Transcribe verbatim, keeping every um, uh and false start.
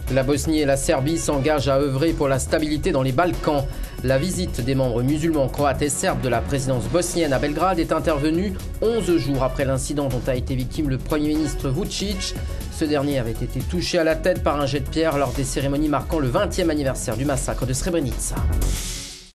La Bosnie et la Serbie s'engagent à œuvrer pour la stabilité dans les Balkans. La visite des membres musulmans, croates et serbes de la présidence bosnienne à Belgrade est intervenue onze jours après l'incident dont a été victime le Premier ministre Vučić. Ce dernier avait été touché à la tête par un jet de pierre lors des cérémonies marquant le vingtième anniversaire du massacre de Srebrenica.